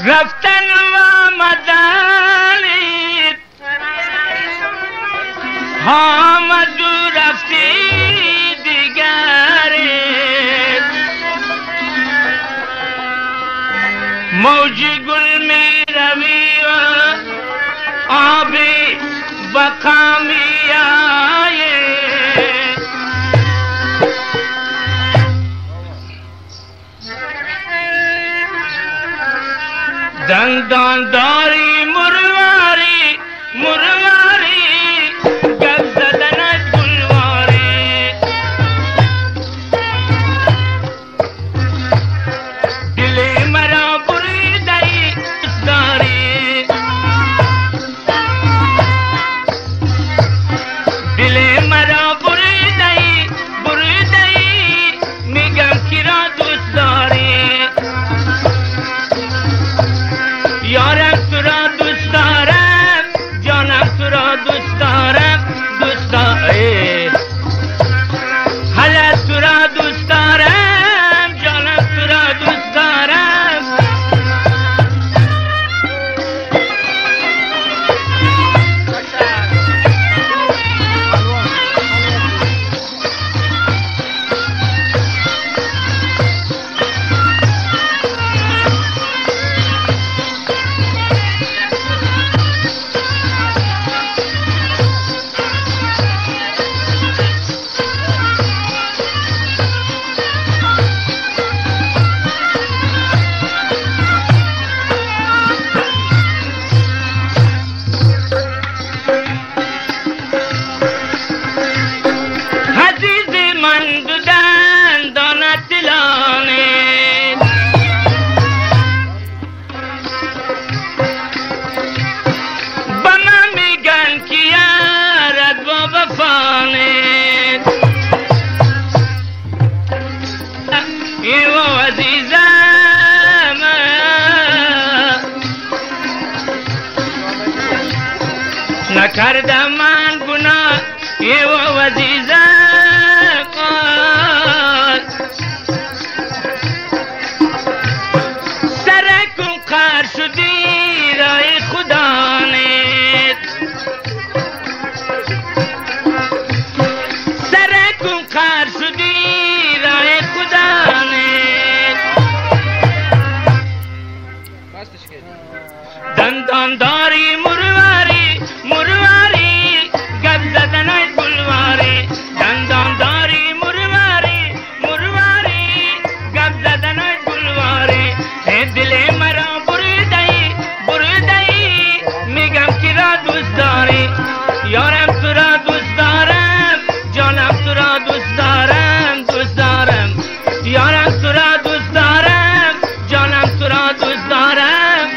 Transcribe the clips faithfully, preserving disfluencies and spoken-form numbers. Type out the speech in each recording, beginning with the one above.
رفتن و آمدنت آمد و رفتی دیگرت موج گل می روی و آبی بقا می آید دندان داری مرواری مرواری گل زدنت گلواری دل مرا بریدی دوست داری دل مرا بریدی بریدی میگم کی را دوست داری یارم تو را دوست دارم جانم تو را دوست دارم دوست دارم حالا تو را دوست دارم جانم تو را دوست دارم نکردم من گناه ای و عزیزم سرکم قهر شدی رای خدا نیست سرکم قهر شدی رای خدا نیست دندان داری مرواری مرواری گپ زدنای گلواری دندان داری مرواری مرواری گپ زدنای گلواری دل مرا بریدی بریدی میگم کی را دوست داری یارم تو را دوست دارم جانم تو را دوست دارم دوست دارم یارم تو را دوست دارم جانم تو را دوست دارم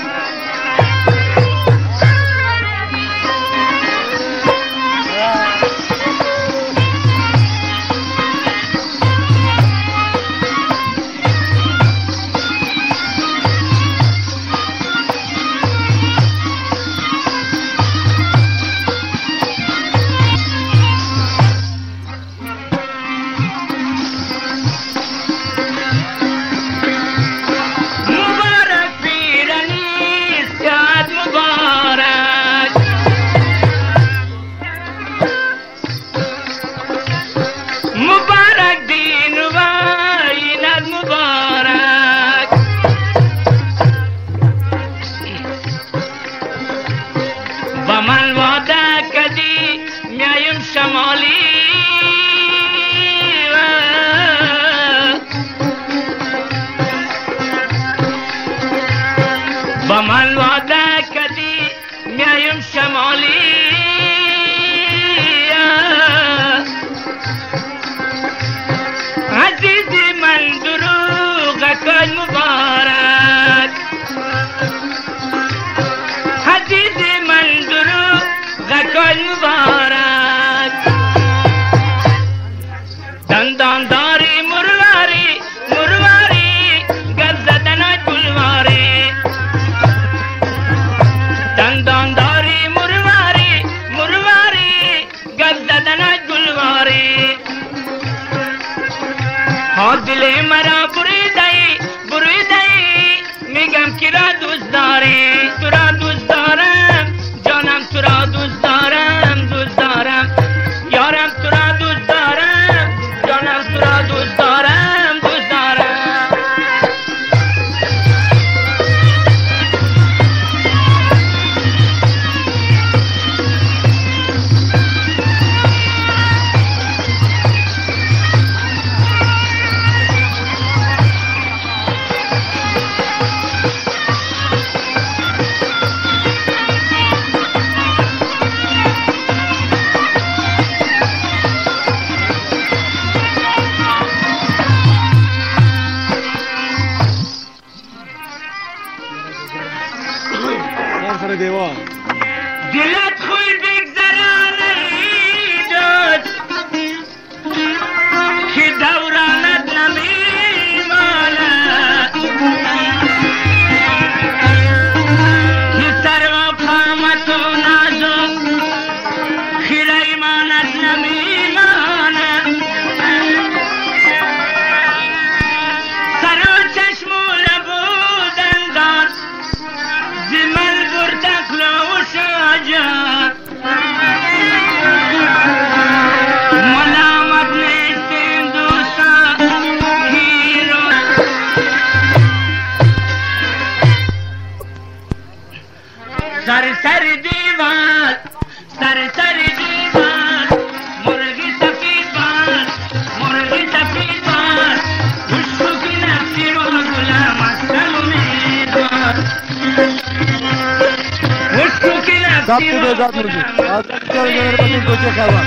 من وعده کدی میایم شمالی با من وعده کدی میایم شمالی عزیزی من دروغ کن مبارک عزیزی من دروغ کن مبارک دندان داری مرواری مرواری گپ زدنای گلواری دندان داری مرواری مرواری گپ زدنای گلواری ها دل مرا بریدی بریدی میگم کی را Zaptı da zat vurdu. Azıcık görünür bakın koca kava.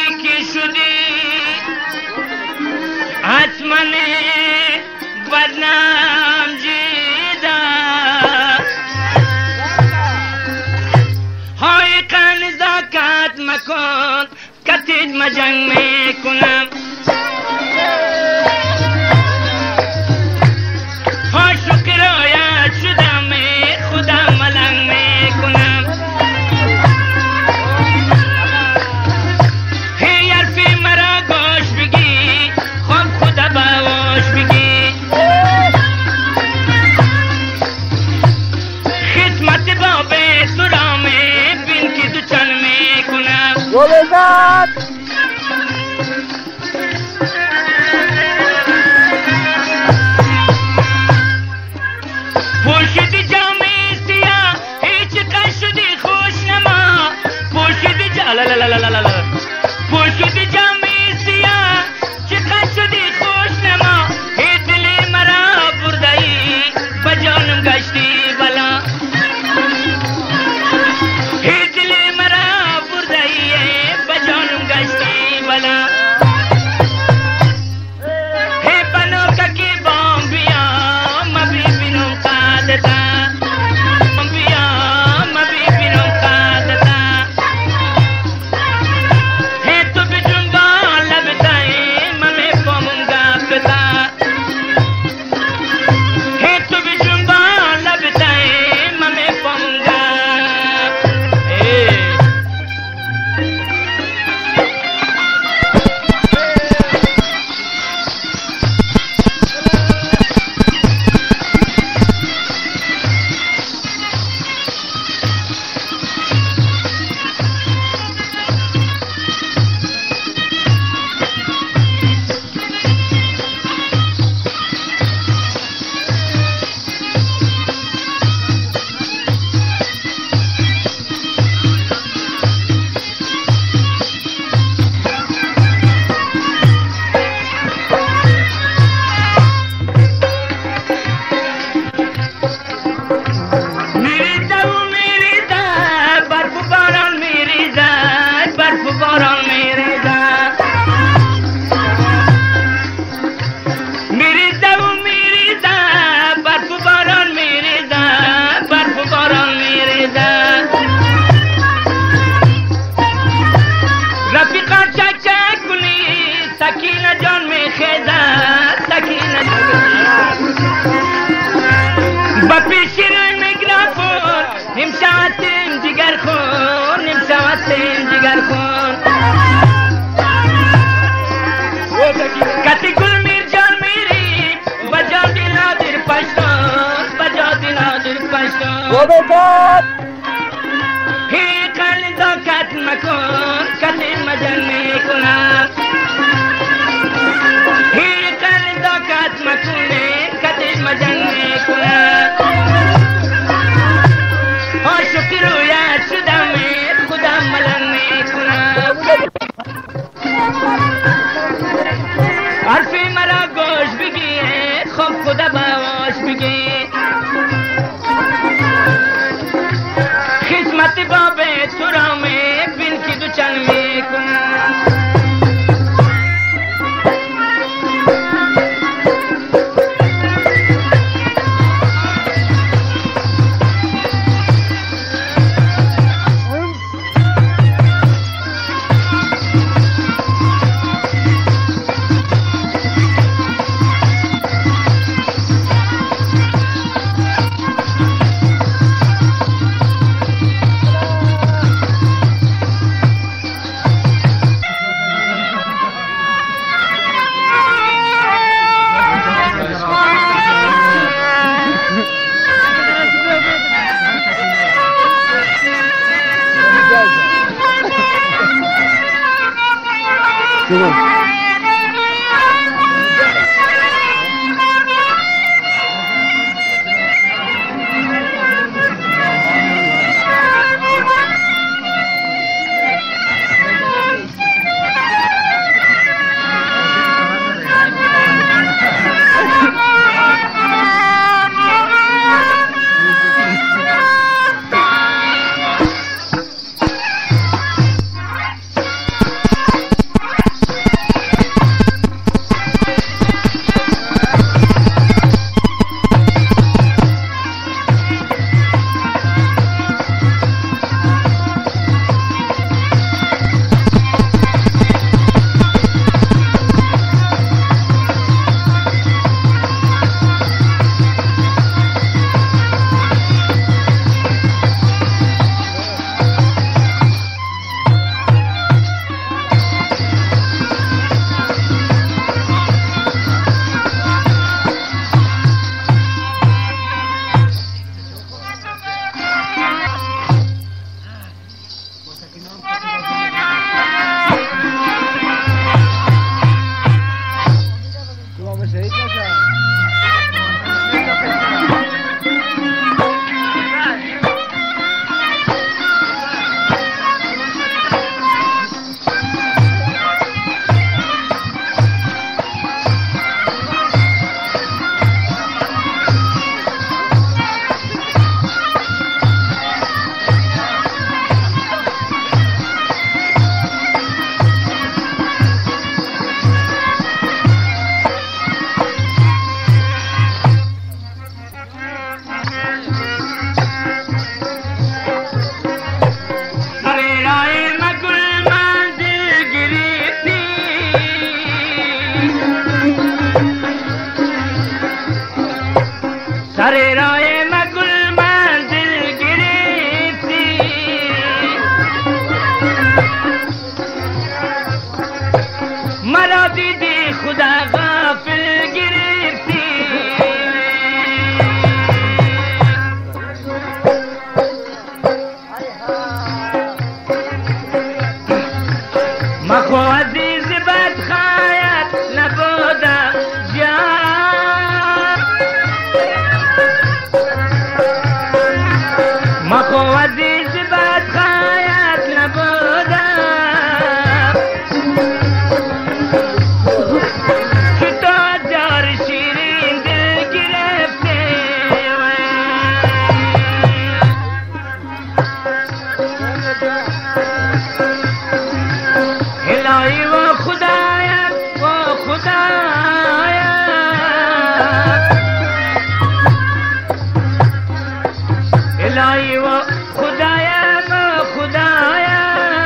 बदना شدم جیدا های قن نزاکت مکن کتید مجنگ میکنم ها شکرایت شدم خودم ملنگ میکنم هی حرفی مرا گوش بگی خود خدا باوش بگی خدمت باب تو را بین که دو چن میکنم گلزاد پوشیدی جامی سیاه هیچ قن شدی خوش نما پوشیدی جا لالالالالال پوشیدی جامی سیاه چه قن شدی خوش نما هی دلی مرا بردایی بجانم گشتی بلا هی دلی مرا بردایی بجانم گشتی بلا هی بنو ککی بام بیا مبی بینم قادتا بیا مبی بینم قادتا هی تو بجون با لبتای ممی فامم گابتا هی تو بجون با لبتای ممی فامم گاب سکینه جان می خیزه سکینه با پیش روی میگرافون نیم شواتیم جگر خون نیم شواتیم جگر خون کتی گل میر جان میری بجا دینا دیر پشتون بجا دینا دیر پشتون گلزاد هی قلی زاکت مکن کتی مجن میکنم هی قلی زاکت مکنه کتی مجن میکنم ها شکر رویت شدم خودم ملنگ میکنم حرفی مرا گوش بگی خب خدا باوش بگی خدمت باب تو را بین که دو چن میکنم سر راه مگل منزل گرفتی مرا دیدی خدا غافل گرفتی مخو عزیز بد خایت نبودم جان مخو عزیز بد خایت نبودم که تو جار شیرین دل گرفته الهی و خدایا و خدایا الهی و خدایا و خدایا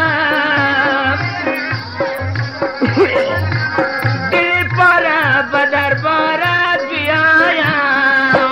دل پارا به دربارت بیایم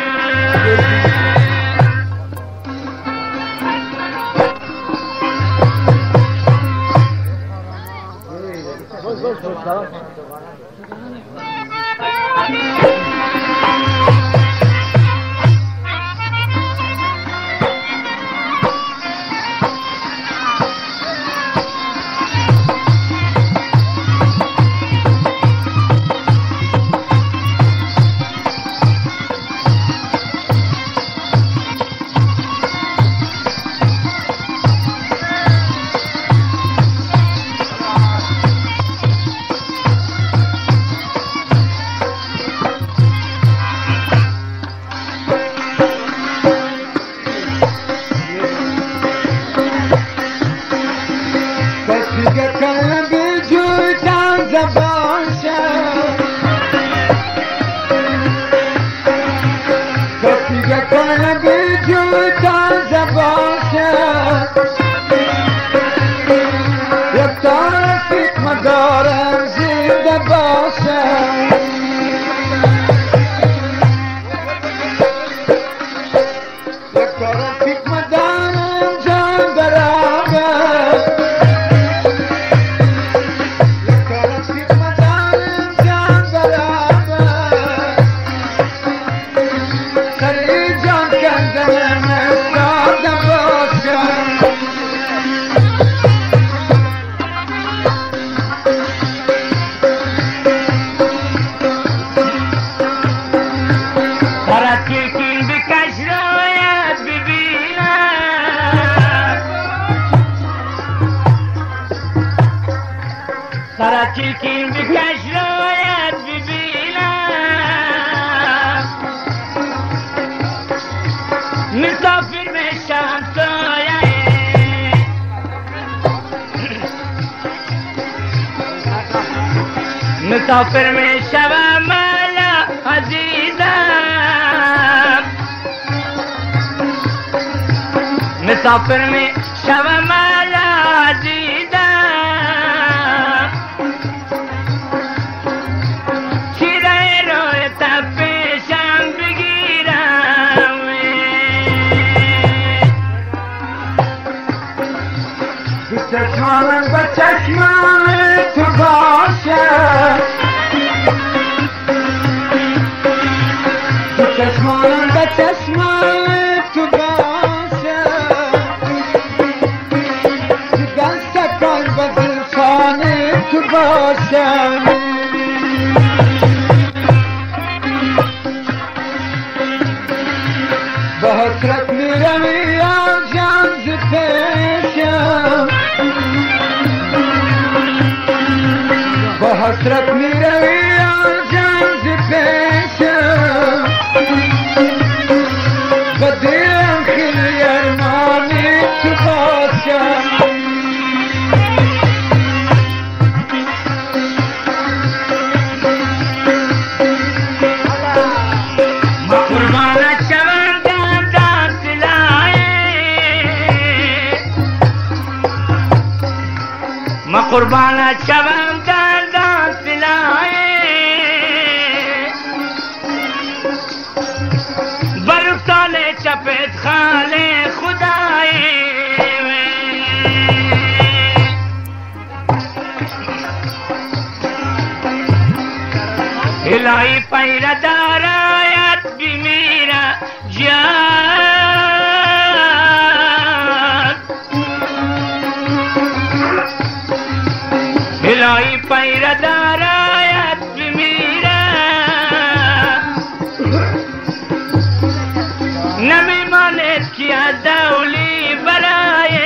چیکین بکش رویت ببینم مسافر بشم سایه مسافر میشوم مالا عزیزم مسافر میشوم مالا عزیزم چشمان با چشمان تو باشه چشمان با چشمان تو باشه دستکان با دلخان تو باشه با حسرت میرم یا جان ز پیشم با حسرت میروی آجان ز پیشم با دلم خیلی ارمانی تو باشم ما قربانت شوم دم دم سلایه ما قربانت شوم دم دم سلایه बरुखताने चपेत खाले खुदाए इलाही पैरदारायत भी मेरा जान इलाही पैरदारायत भी मेरा नमी मानेत किया दौली बराए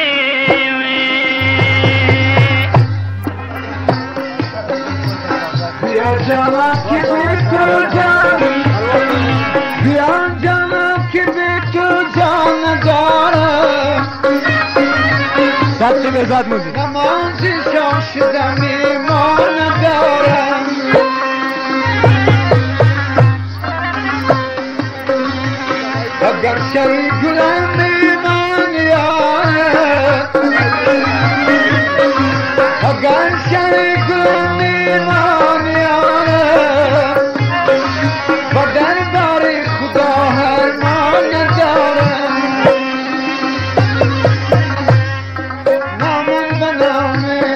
या जला के बेटो जान या जला के बेटो जान दारा साथ के साथ मुझे नमाज शाशदा में मान दारा अगर शरी गुलाम मान यार अगर शरी गुलाम मान यार बदर बारे खुदा है मान दारा नामन बनाओ में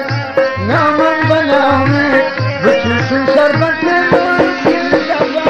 नामन बनाओ में बिचू सुन शरबत में मुश्किल दबा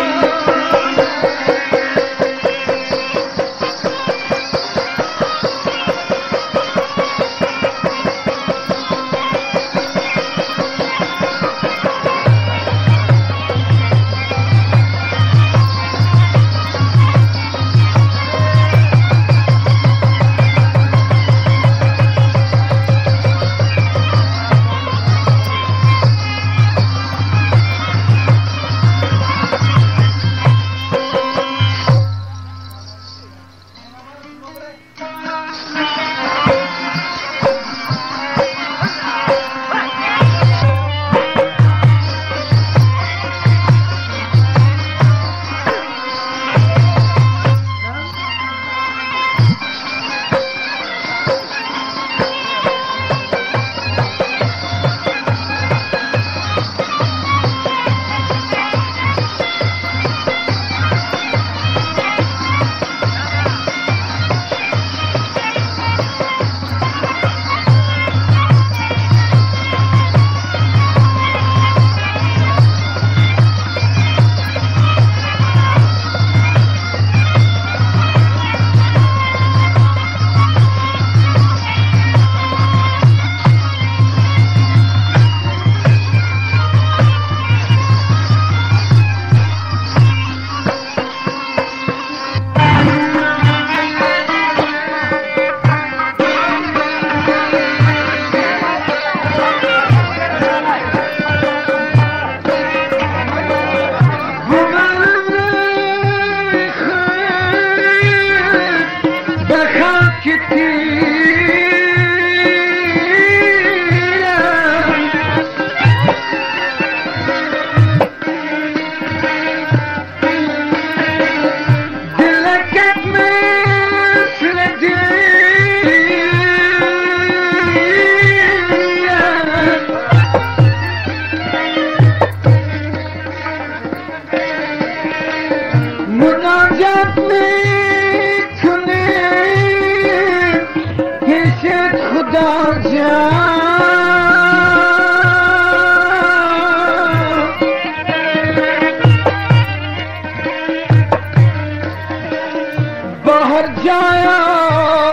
बाहर जाया